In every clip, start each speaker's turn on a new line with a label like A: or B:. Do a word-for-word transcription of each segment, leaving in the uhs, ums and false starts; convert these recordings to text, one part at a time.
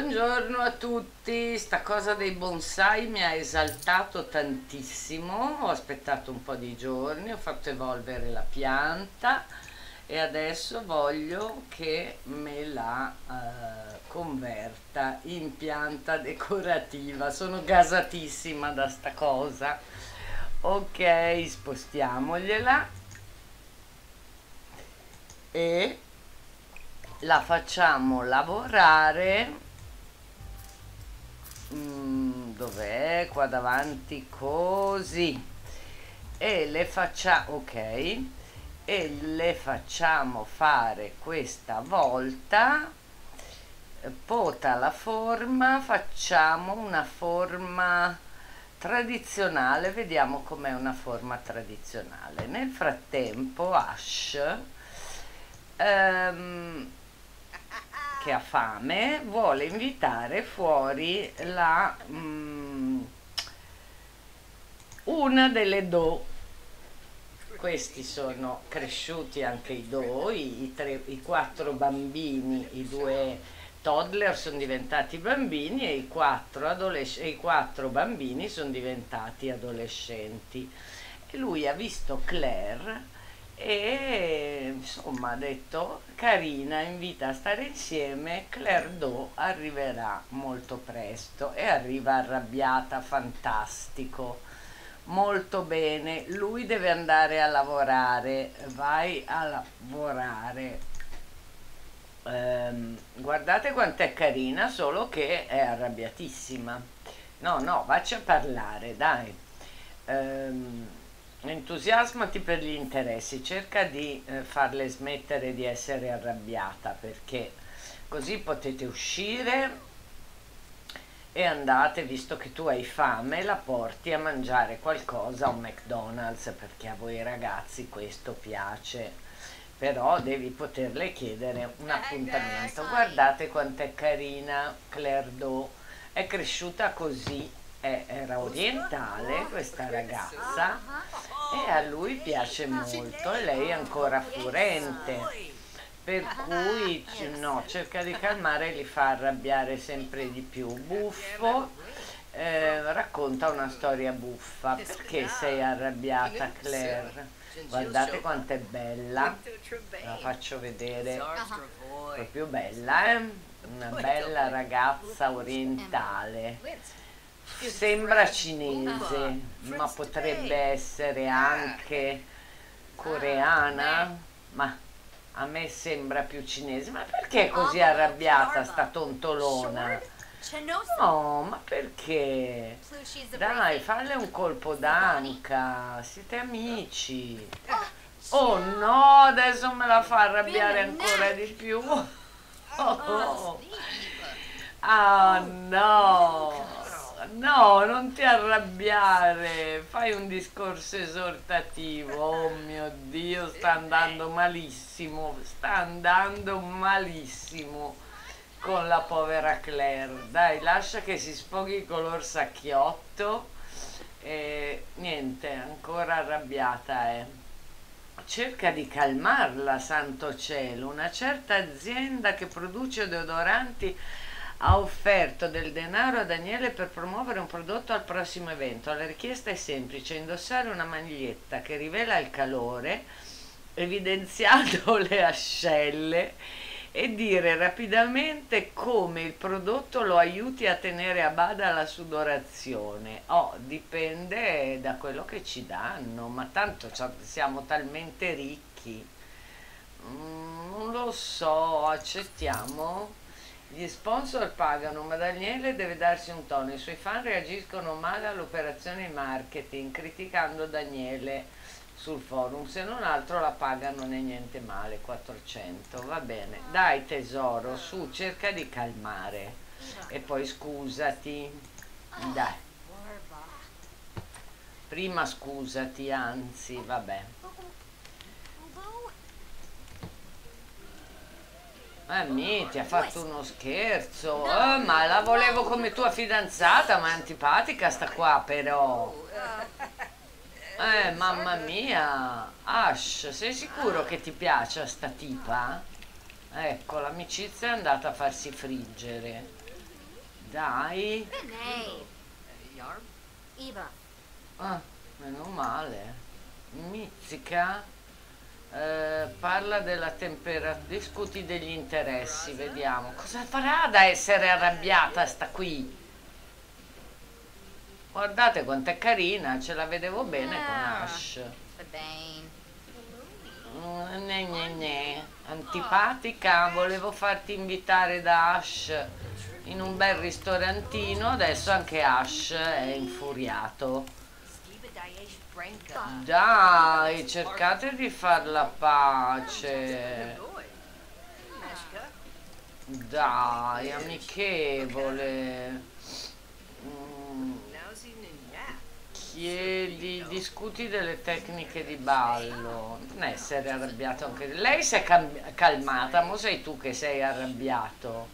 A: Buongiorno a tutti, sta cosa dei bonsai mi ha esaltato tantissimo, ho aspettato un po' di giorni, ho fatto evolvere la pianta e adesso voglio che me la eh, converta in pianta decorativa, sono gasatissima da sta cosa. Ok, spostiamogliela e la facciamo lavorare. Mm, dov'è? Qua davanti così. E le facciamo, ok, e le facciamo fare questa volta. eh, Pota la forma, facciamo una forma tradizionale, vediamo com'è una forma tradizionale. Nel frattempo Ash ehm, che ha fame, vuole invitare fuori la, mm, una delle Do. Questi sono cresciuti anche i Do, i, i tre, i quattro bambini, i due toddler sono diventati bambini e i quattro, adolesc- e i quattro bambini sono diventati adolescenti. E lui ha visto Claire e insomma ha detto carina, invita a stare insieme. Claire Do arriverà molto presto e arriva arrabbiata, fantastico, molto bene. Lui deve andare a lavorare, vai a lavorare. Ehm, guardate quant'è carina, solo che è arrabbiatissima. No, no, vacci a parlare, dai. Ehm, entusiasmati per gli interessi, cerca di eh, farle smettere di essere arrabbiata, perché così potete uscire e andate, visto che tu hai fame, la porti a mangiare qualcosa a un McDonald's, perché a voi ragazzi questo piace, però devi poterle chiedere un appuntamento. Guardate quant'è carina Claire Do, è cresciuta così, è- era orientale questa ragazza e a lui piace molto e lei è ancora furente, per cui c- no, cerca di calmare, li fa arrabbiare sempre di più. Buffo, eh, racconta una storia buffa. Perché sei arrabbiata, Claire? Guardate quanto è bella, la faccio vedere, proprio bella, eh? Una bella ragazza orientale. Sembra cinese, ma potrebbe essere anche coreana, ma a me sembra più cinese. Ma perché è così arrabbiata sta tontolona? No, ma perché? Dai, falle un colpo d'anca, siete amici. Oh no, adesso me la fa arrabbiare ancora di più. Oh, oh. Ah no, no, non ti arrabbiare, fai un discorso esortativo. Oh mio Dio, sta andando malissimo, sta andando malissimo con la povera Claire. Dai, lascia che si sfoghi color sacchiotto e niente, ancora arrabbiata è. Cerca di calmarla, santo cielo. Una certa azienda che produce deodoranti ha offerto del denaro a Daniele per promuovere un prodotto al prossimo evento. La richiesta è semplice: indossare una maglietta che rivela il calore, evidenziando le ascelle, e dire rapidamente come il prodotto lo aiuti a tenere a bada la sudorazione. Oh, dipende da quello che ci danno, ma tanto c'ha- siamo talmente ricchi. Mm, non lo so, accettiamo. Gli sponsor pagano, ma Daniele deve darsi un tono. I suoi fan reagiscono male all'operazione marketing, criticando Daniele sul forum. Se non altro la paga non è niente male, quattrocento. Va bene. Dai tesoro, su, cerca di calmare. E poi scusati. Dai, prima scusati, anzi, vabbè. Eh, mi, ti ha fatto uno scherzo. Eh, ma la volevo come tua fidanzata, ma è antipatica sta qua però. Eh, mamma mia. Ash, sei sicuro che ti piace sta tipa? Ecco, l'amicizia è andata a farsi friggere. Dai.
B: Benay. Yarb. Eva.
A: Ah, meno male. Mizzica. Eh, parla della temperatura. Discuti degli interessi, vediamo. Cosa farà da essere arrabbiata sta qui? Guardate quanto è carina, ce la vedevo bene con Ash.
B: Fabane.
A: Mm, Ne, ne, ne. Antipatica, volevo farti invitare da Ash in un bel ristorantino, adesso anche Ash è infuriato.
B: Skiba Daesh Branka.
A: Dai, cercate di far la pace.
B: Mashka.
A: Dai, amichevole. Mm,
B: Nowsy Nunya.
A: Chiedi, discuti delle tecniche di ballo. Non essere arrabbiato anche lei si è cam- calmata, mo sei tu che sei arrabbiato.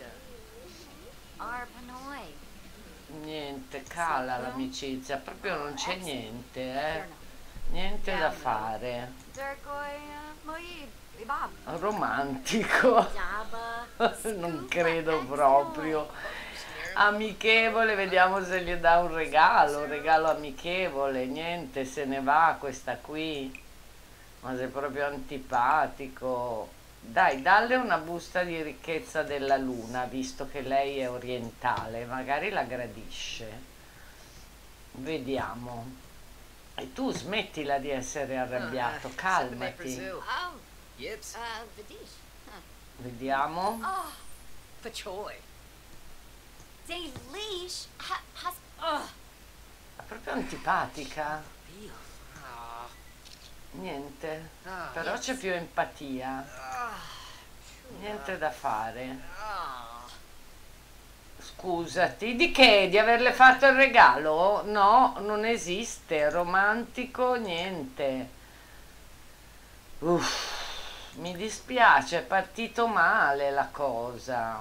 B: Arpanoi.
A: Niente, cala l'amicizia, proprio non c'è niente, eh. Niente da fare.
B: Durkoi. Moyib. Ibab.
A: Romantico.
B: Jabba.
A: Non credo proprio. Amichevole, vediamo se gli dà un regalo, un regalo amichevole. Niente, se ne va questa qui. Ma sei proprio antipatico. Dai, dalle una busta di ricchezza della luna, visto che lei è orientale, magari la gradisce. Vediamo. E tu smettila di essere arrabbiato, calmati.
B: Oh.
C: Yips.
B: Uh, Vidish. Huh.
A: Vediamo.
B: Oh. Pachoy. Delish. Ha, has. Oh.
A: È proprio antipatica.
C: Ah.
A: Niente.
C: Ah.
A: Però c'è più empatia.
C: Ah.
A: Niente da fare.
C: Ah.
A: Scusati, di che? Di averle fatto il regalo? No, non esiste. Romantico, niente. Uff, mi dispiace, è partito male la cosa.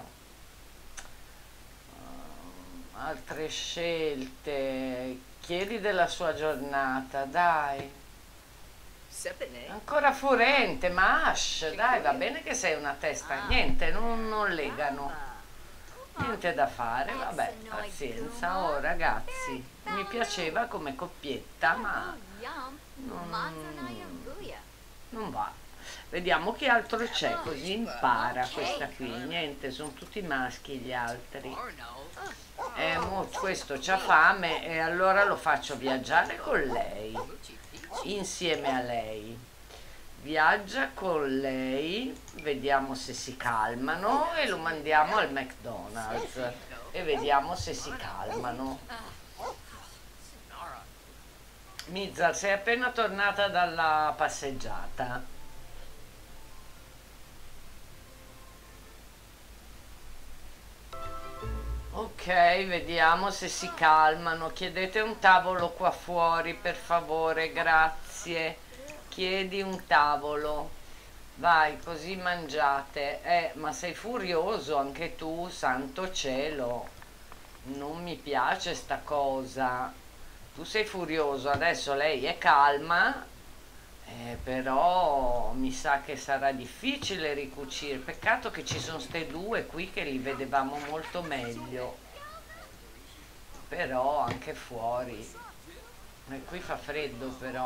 A: Um, altre scelte. Chiedi della sua giornata, dai.
C: Sepene.
A: Ancora furente, ma Ash, dai, va bene che sei una testa. Niente, non, non legano. Niente da fare, vabbè, pazienza. Oh ragazzi, mi piaceva come coppietta, ma
B: Yum.
A: non,
B: Manzanayam Buya.
A: non va. Vediamo che altro c'è, così impara questa qui. Niente, sono tutti maschi gli altri.
C: Arno.
A: Eh, mo questo c'ha fame e allora lo faccio viaggiare con lei, insieme a lei. Viaggia con lei, vediamo se si calmano e lo mandiamo al McDonald's e vediamo se si calmano.
C: Nara.
A: Mizza, sei appena tornata dalla passeggiata. Ok, vediamo se si calmano. Chiedete un tavolo qua fuori, per favore, grazie. Chiedi un tavolo. Vai, così mangiate. Eh, ma sei furioso anche tu, santo cielo. Non mi piace sta cosa. Tu sei furioso, adesso lei è calma, eh, però mi sa che sarà difficile ricucire. Peccato che ci sono ste due qui che li vedevamo molto meglio. Però anche fuori. E qui fa freddo però.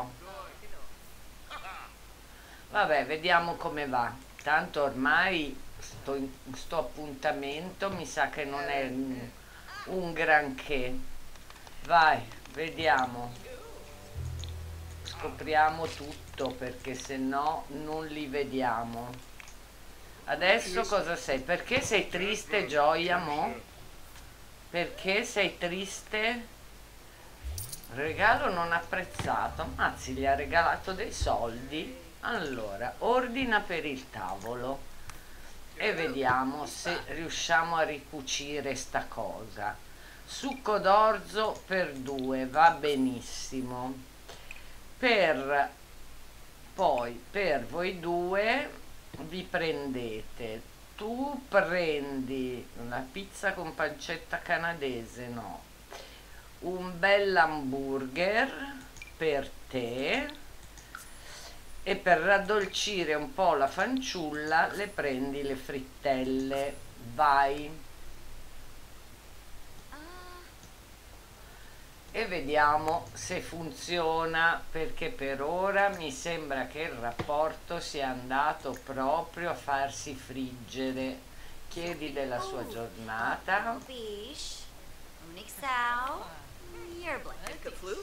A: Vabbè, vediamo come va. Tanto ormai sto, in- sto appuntamento mi sa che non è un, un granché. Vai, vediamo. Scopriamo tutto perché se no non li vediamo. Adesso cosa sei? Perché sei triste, Gioia, mo? Perché sei triste? Regalo non apprezzato. Mazzi, gli ha regalato dei soldi. Allora, ordina per il tavolo e vediamo se riusciamo a ricucire sta cosa. Succo d'orzo per due, va benissimo. Per poi per voi due vi prendete, tu prendi una pizza con pancetta canadese, no, un bel hamburger per te e per raddolcire un po' la fanciulla le prendi le frittelle. Vai. e vediamo se funziona, perché per ora mi sembra che il rapporto sia andato proprio a farsi friggere. Chiedi della sua giornata.
B: Bish. Unik Sao. Yerblik.
C: Kafloof?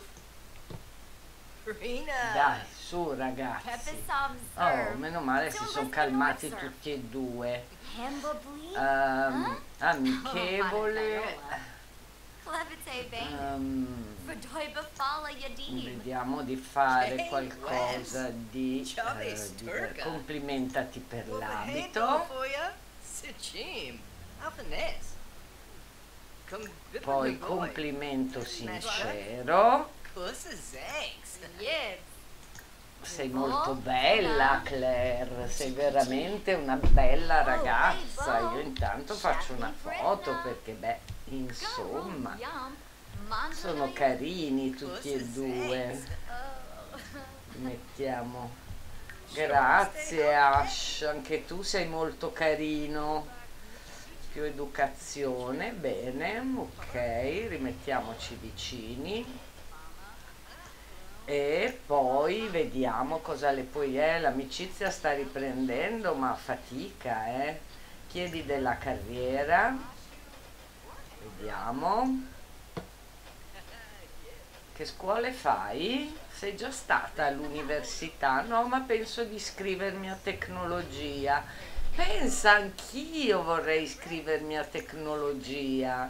C: Rena!
A: Dai, su ragazzi.
B: Pepesam
A: Oh,
B: Serve.
A: meno male si sono calmati tutti e due.
B: Hambabli.
A: Ehm, amichevole.
B: Clevite Bane.
A: ehm,
B: Fadoiba Fala Yadim.
A: vediamo di fare
C: Jay
A: qualcosa di,
C: Chubby
A: eh, di
C: Sturga.
A: complimentati per
C: Well, hey,
A: l'abito.
C: for ya. Sichim. Alphanes. Come
A: Poi complimento sincero.
C: Puss is eggs.
B: Yes.
A: Sei molto bella Claire, sei veramente una bella ragazza. Io intanto faccio una foto perché beh, insomma, sono carini tutti e due. Mettiamo. Grazie Ash, anche tu sei molto carino. Più educazione, bene, ok, rimettiamoci vicini. E poi vediamo cosa le poi è. L'amicizia sta riprendendo, ma fatica, eh. Chiedi della carriera. Vediamo. Che scuole fai? Sei già stata all'università? No, ma penso di iscrivermi a tecnologia. Pensa, anch'io vorrei iscrivermi a tecnologia.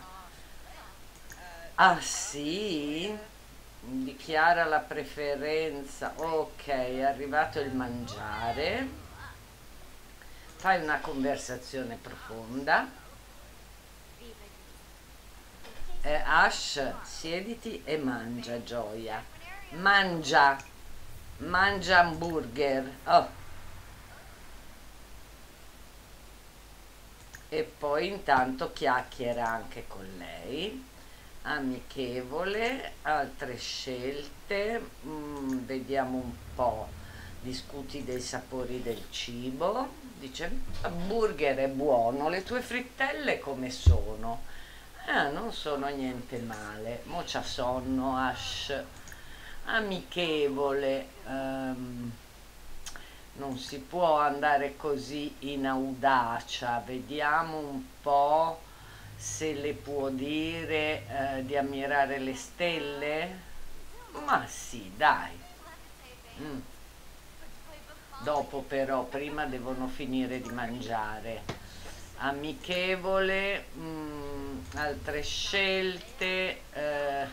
A: Ah sì? Dichiara la preferenza. Ok, è arrivato il mangiare. Fai una conversazione profonda. Eh, Ash, siediti e mangia, Gioia. Mangia. Mangia hamburger. Oh. E poi intanto chiacchiera anche con lei. Amichevole, altre scelte, mm, vediamo un po', discuti dei sapori del cibo, dice hamburger è buono, le tue frittelle come sono? Ah, non sono niente male, mo c'ha sonno Ash. Amichevole, ehm, non si può andare così in audacia, vediamo un po' se le può dire eh, di ammirare le stelle? Ma sì, dai. Mm. Dopo però, prima devono finire di mangiare. Amichevole, mm, altre scelte, eh,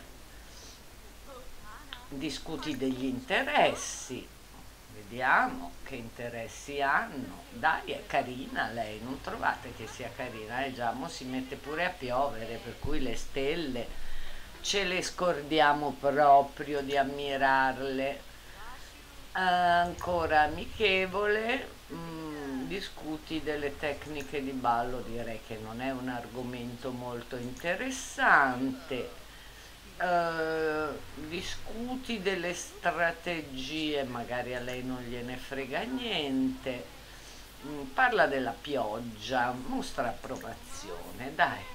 A: discuti degli interessi. Vediamo che interessi hanno. Dai, è carina lei, non trovate che sia carina? Eh già, mo si mette pure a piovere, per cui le stelle ce le scordiamo proprio di ammirarle. Ancora amichevole, mm, discuti delle tecniche di ballo, direi che non è un argomento molto interessante. Uh, discuti delle strategie, magari a lei non gliene frega niente. Mm, parla della pioggia, mostra approvazione, dai.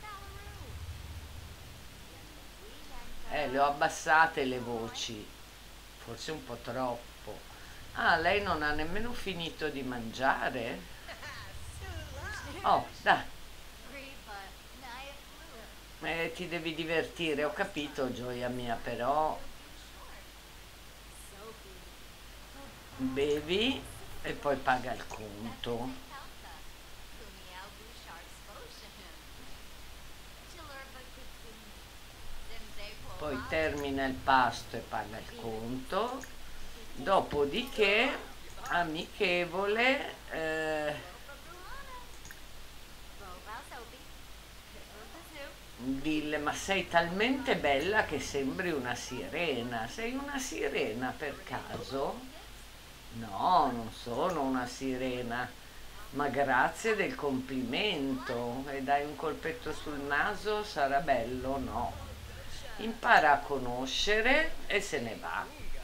A: Eh, le ho abbassate le voci, forse un po' troppo. Ah, lei non ha nemmeno finito di mangiare? Oh, dai. Eh, ti devi divertire, ho capito, gioia mia, però bevi e poi paga il conto. Poi termina il pasto e paga il conto. Dopodiché, amichevole, eh, dille, ma sei talmente bella che sembri una sirena. Sei una sirena per caso? No, non sono una sirena, ma grazie del complimento. E dai un colpetto sul naso, sarà bello? No. Impara a conoscere e se ne va.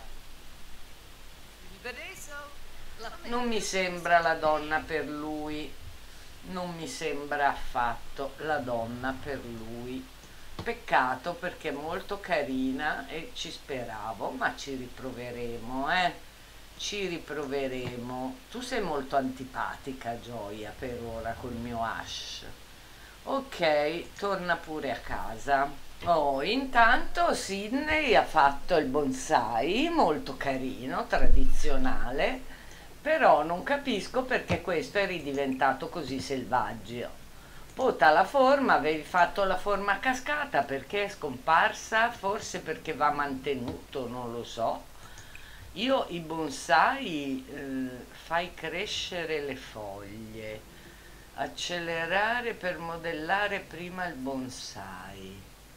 A: Non mi sembra la donna per lui. Non mi sembra affatto la donna per lui. Peccato perché è molto carina e ci speravo, ma ci riproveremo, eh? Ci riproveremo. Tu sei molto antipatica, Gioia, per ora col mio Ash. Ok, torna pure a casa. Oh, intanto Sydney ha fatto il bonsai, molto carino, tradizionale, però non capisco perché questo è ridiventato così selvaggio. Pota la forma, avevi fatto la forma a cascata, perché è scomparsa? Forse perché va mantenuto, non lo so. Io i bonsai eh, fai crescere le foglie, accelerare per modellare prima il bonsai,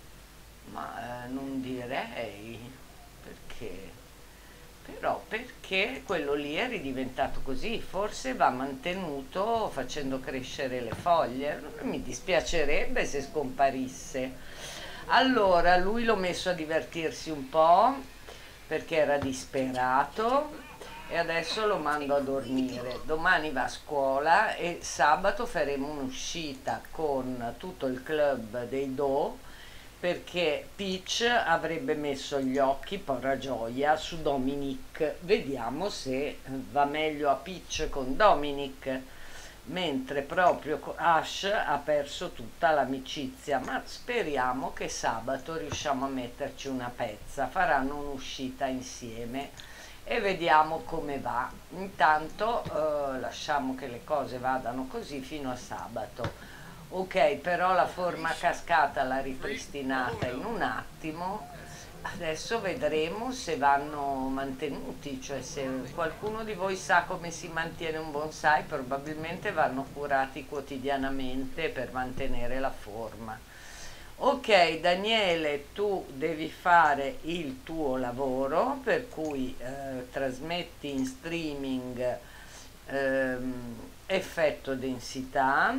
A: ma eh, non direi perché. Però perché quello lì è ridiventato così, forse va mantenuto facendo crescere le foglie, non mi dispiacerebbe se scomparisse. Allora lui l'ho messo a divertirsi un po' perché era disperato e adesso lo mando a dormire. Domani va a scuola e sabato faremo un'uscita con tutto il club dei Do, perché Peach avrebbe messo gli occhi, porra Gioia, su Dominic. Vediamo se va meglio a Peach con Dominic, mentre proprio Ash ha perso tutta l'amicizia, ma speriamo che sabato riusciamo a metterci una pezza, faranno un'uscita insieme e vediamo come va. Intanto eh, lasciamo che le cose vadano così fino a sabato. Ok, però la forma cascata l'ha ripristinata in un attimo, adesso vedremo se vanno mantenuti, cioè se qualcuno di voi sa come si mantiene un bonsai, probabilmente vanno curati quotidianamente per mantenere la forma. Ok, Daniele, tu devi fare il tuo lavoro, per cui eh, trasmetti in streaming ehm, effetto densità.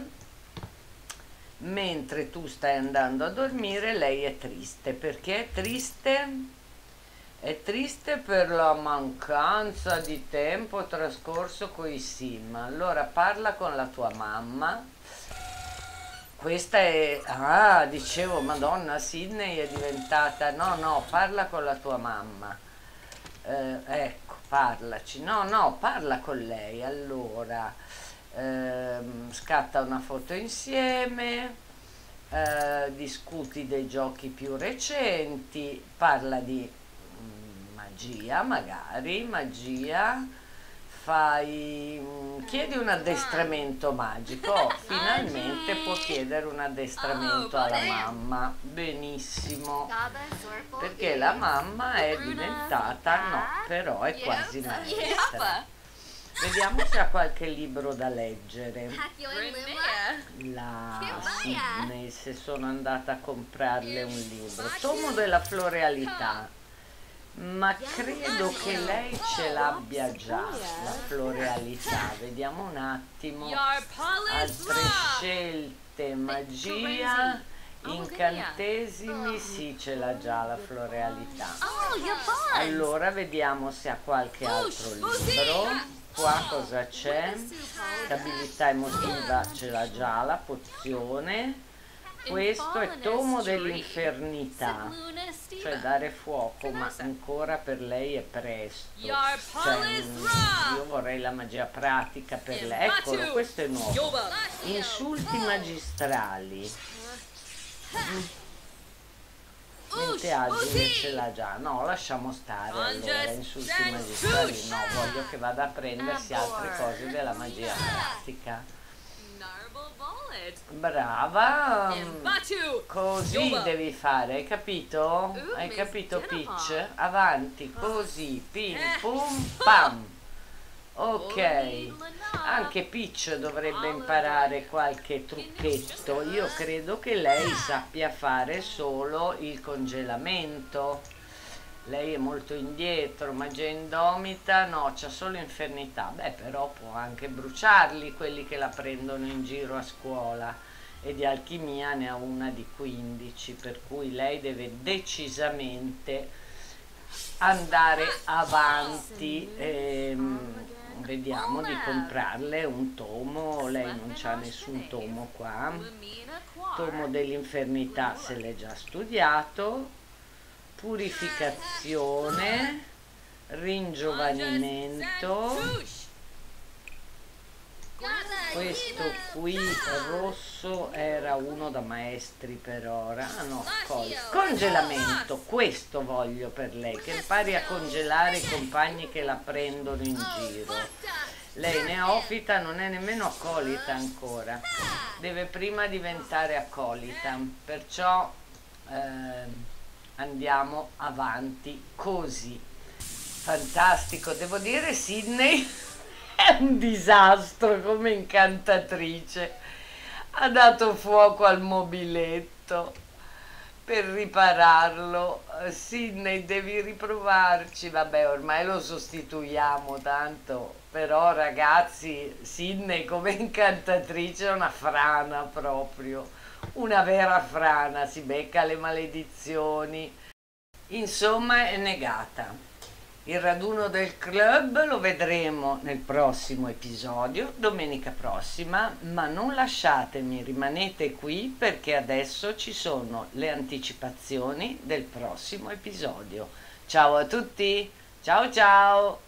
A: Mentre tu stai andando a dormire, lei è triste. Perché è triste? È triste per la mancanza di tempo trascorso con i sim. Allora parla con la tua mamma. Questa è... Ah, dicevo, Madonna, Sydney è diventata... No, no, parla con la tua mamma. Eh, ecco, parlaci. No, no, parla con lei. Allora... Ehm, scatta una foto insieme, eh, discuti dei giochi più recenti, parla di mm, magia, magari, magia, fai, mm, chiedi un addestramento magico. Oh, finalmente può chiedere un addestramento alla mamma. Benissimo, perché la mamma è diventata, no, però è quasi maestra. Vediamo se ha qualche libro da leggere. La Sydney, se sono andata a comprarle un libro. Tomo della florealità. Ma credo che lei ce l'abbia già, la florealità. Vediamo un attimo. Altre scelte, magia, incantesimi, sì, ce l'ha già la florealità. Allora vediamo se ha qualche altro libro. Qua cosa c'è? Stabilità emotiva ce l'ha già, la pozione. Questo è tomo dell'infernità, cioè dare fuoco, ma ancora per lei è presto. Cioè, io vorrei la magia pratica per lei. Eccolo, questo è nuovo. Insulti magistrali. Mente agile ce l'ha già. No, lasciamo stare allora, insulti magistrali no, voglio che vada a prendersi altre cose della magia pratica. Brava, così devi fare, hai capito? Hai capito Peach? Avanti, così, pim pum pam. Ok, anche Peach dovrebbe imparare qualche trucchetto. Io credo che lei sappia fare solo il congelamento. Lei è molto indietro, magia indomita, no, c'ha solo infernità. Beh, però può anche bruciarli quelli che la prendono in giro a scuola. E di alchimia ne ha una di quindici, per cui lei deve decisamente andare avanti. Ehm, vediamo di comprarle un tomo. Lei non c'ha nessun tomo qua. Tomo dell'infermità se l'è già studiato, purificazione, ringiovanimento. Questo qui rosso era uno da maestri per ora. Ah no, col- congelamento. Questo voglio per lei, che impari a congelare i compagni che la prendono in giro. Lei neofita, non è nemmeno accolita ancora, deve prima diventare accolita, perciò eh, andiamo avanti così. Fantastico, devo dire Sydney è un disastro come incantatrice, ha dato fuoco al mobiletto per ripararlo. Sydney, devi riprovarci. Vabbè, ormai lo sostituiamo tanto, però ragazzi, Sydney come incantatrice è una frana proprio, una vera frana, si becca le maledizioni, insomma è negata. Il raduno del club lo vedremo nel prossimo episodio, domenica prossima, ma non lasciatemi, rimanete qui perché adesso ci sono le anticipazioni del prossimo episodio. Ciao a tutti, ciao ciao!